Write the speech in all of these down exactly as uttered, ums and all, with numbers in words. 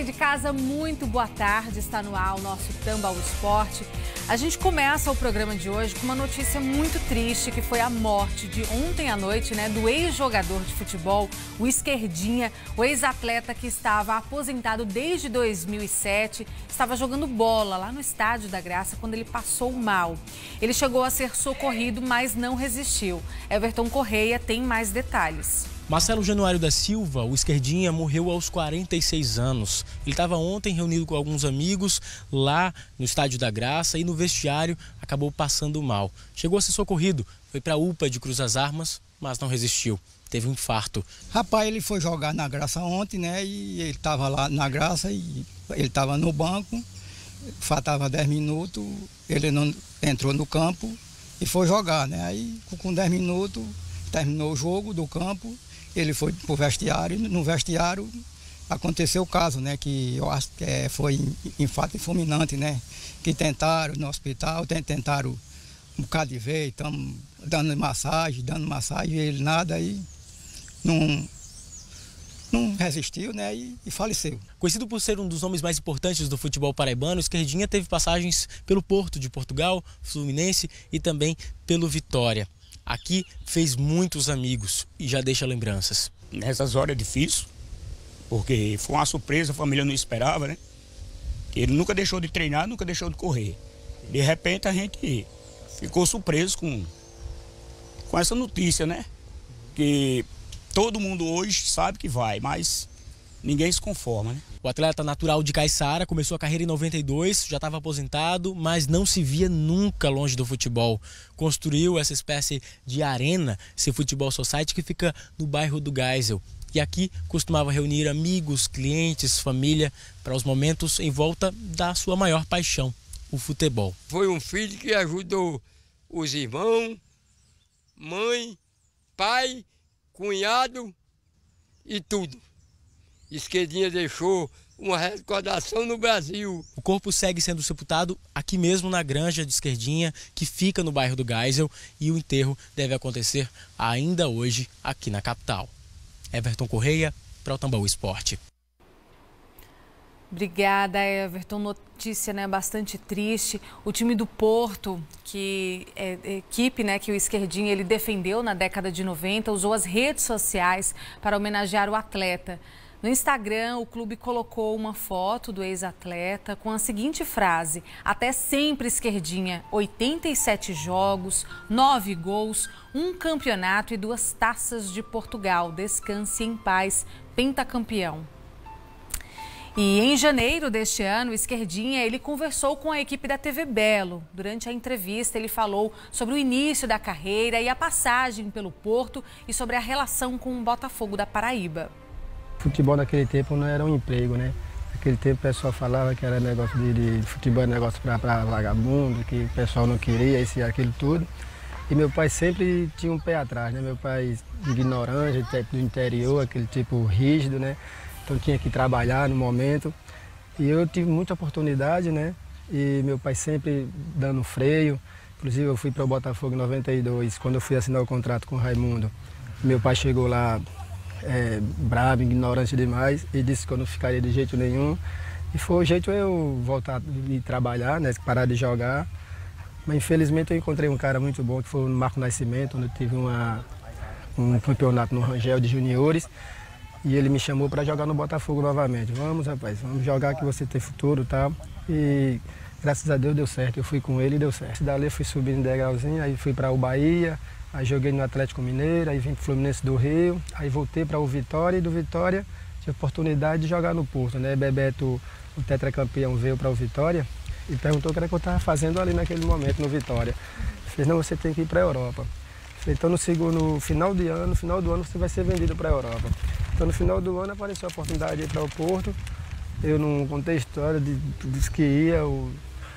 de casa, muito boa tarde. Está no ar o nosso Tambaqui Esporte. A gente começa o programa de hoje com uma notícia muito triste, que foi a morte de ontem à noite, né, do ex-jogador de futebol, o Esquerdinha, o ex-atleta que estava aposentado desde dois mil e sete, estava jogando bola lá no Estádio da Graça quando ele passou mal. Ele chegou a ser socorrido, mas não resistiu. Everton Correia tem mais detalhes. Marcelo Januário da Silva, o Esquerdinha, morreu aos quarenta e seis anos. Ele estava ontem reunido com alguns amigos lá no Estádio da Graça e no vestiário acabou passando mal. Chegou a ser socorrido, foi para a U P A de Cruz das Armas, mas não resistiu. Teve um infarto. Rapaz, ele foi jogar na Graça ontem, né? E ele estava lá na Graça e ele estava no banco, faltava dez minutos, ele não entrou no campo e foi jogar, né? Aí com dez minutos terminou o jogo do campo. Ele foi para o vestiário, no vestiário aconteceu o caso, né, que eu acho que é, foi infarto fulminante, né, que tentaram no hospital, tentaram um bocado de vez, estamos dando massagem, dando massagem, ele nada, aí não, não resistiu, né, e, e faleceu. Conhecido por ser um dos nomes mais importantes do futebol paraibano, o Esquerdinha teve passagens pelo Porto de Portugal, Fluminense e também pelo Vitória. Aqui fez muitos amigos e já deixa lembranças. Nessas horas é difícil, porque foi uma surpresa, a família não esperava, né? Ele nunca deixou de treinar, nunca deixou de correr. De repente a gente ficou surpreso com, com essa notícia, né? Que todo mundo hoje sabe que vai, mas ninguém se conforma, né? O atleta natural de Caiçara começou a carreira em noventa e dois, já estava aposentado, mas não se via nunca longe do futebol. Construiu essa espécie de arena, esse futebol society que fica no bairro do Geisel. E aqui costumava reunir amigos, clientes, família, para os momentos em volta da sua maior paixão, o futebol. Foi um filho que ajudou os irmãos, mãe, pai, cunhado e tudo. Esquerdinha deixou uma recordação no Brasil. O corpo segue sendo sepultado aqui mesmo na granja de Esquerdinha, que fica no bairro do Geisel, e o enterro deve acontecer ainda hoje aqui na capital. Everton Correia, para o Tambaqui Esporte. Obrigada, Everton. Notícia, né, bastante triste. O time do Porto, que é equipe, né, que o Esquerdinha ele defendeu na década de noventa, usou as redes sociais para homenagear o atleta. No Instagram, o clube colocou uma foto do ex-atleta com a seguinte frase: até sempre Esquerdinha, oitenta e sete jogos, nove gols, um campeonato e duas taças de Portugal. Descanse em paz, pentacampeão. E em janeiro deste ano, o Esquerdinha ele conversou com a equipe da T V Belo. Durante a entrevista, ele falou sobre o início da carreira e a passagem pelo Porto e sobre a relação com o Botafogo da Paraíba. Futebol naquele tempo não era um emprego, né? Naquele tempo o pessoal falava que era negócio de, de futebol, era negócio para vagabundo, que o pessoal não queria, isso e aquilo tudo. E meu pai sempre tinha um pé atrás, né? Meu pai ignorante, do interior, aquele tipo rígido, né? Então tinha que trabalhar no momento. E eu tive muita oportunidade, né? E meu pai sempre dando freio. Inclusive eu fui para o Botafogo em noventa e dois, quando eu fui assinar o contrato com o Raimundo. Meu pai chegou lá é, bravo, ignorante demais, e disse que eu não ficaria de jeito nenhum. E foi o jeito eu voltar e trabalhar, né? Parar de jogar. Mas infelizmente eu encontrei um cara muito bom, que foi o Marco Nascimento, onde eu tive uma, um campeonato no Rangel de juniores. E ele me chamou para jogar no Botafogo novamente. Vamos, rapaz, vamos jogar que você tem futuro e tal. E graças a Deus deu certo. Eu fui com ele e deu certo. Dali eu fui subindo degrauzinho, aí fui para o Bahia, aí joguei no Atlético Mineiro, aí vim para o Fluminense do Rio, aí voltei para o Vitória, e do Vitória tive a oportunidade de jogar no Porto, né? Bebeto, o tetracampeão, veio para o Vitória e perguntou o que era que eu estava fazendo ali naquele momento no Vitória. Ele fez: não, você tem que ir para a Europa. Então no, segundo, no final de ano, no final do ano você vai ser vendido para a Europa. Então no final do ano apareceu a oportunidade de ir para o Porto. Eu não contei história, disse que ia, o,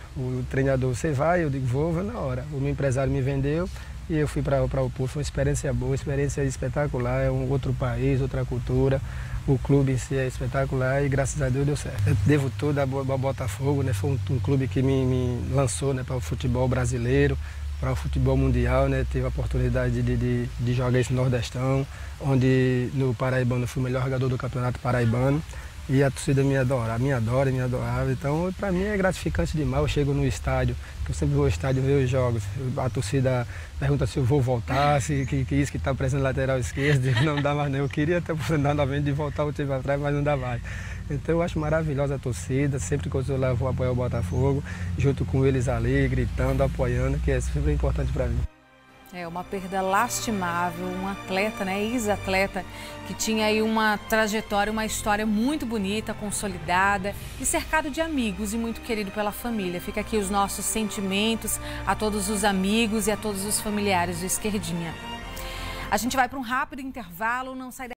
o treinador: você vai? Eu digo: vou, vou na hora. O meu empresário me vendeu e eu fui para o Porto. Foi uma experiência boa, uma experiência espetacular, é um outro país, outra cultura. O clube em si é espetacular e graças a Deus deu certo. Eu devo tudo ao Botafogo, né? Foi um, um clube que me, me lançou, né, para o futebol brasileiro, para o futebol mundial, né? Tive a oportunidade de, de, de jogar esse Nordestão, onde no Paraibano eu fui o melhor jogador do campeonato paraibano. E a torcida me adora, me adora e me adorava. Então, para mim é gratificante demais. Eu chego no estádio, que eu sempre vou ao estádio ver os jogos. A torcida pergunta se eu vou voltar, se que, que isso que está presente na lateral esquerda, não dá mais não. Eu queria ter a oportunidade de voltar o time atrás, mas não dá mais. Então eu acho maravilhosa a torcida, sempre que eu lá vou apoiar o Botafogo, junto com eles ali, gritando, apoiando, que é sempre importante para mim. É uma perda lastimável, um atleta, né, ex-atleta, que tinha aí uma trajetória, uma história muito bonita, consolidada e cercado de amigos e muito querido pela família. Fica aqui os nossos sentimentos a todos os amigos e a todos os familiares do Esquerdinha. A gente vai para um rápido intervalo, não sai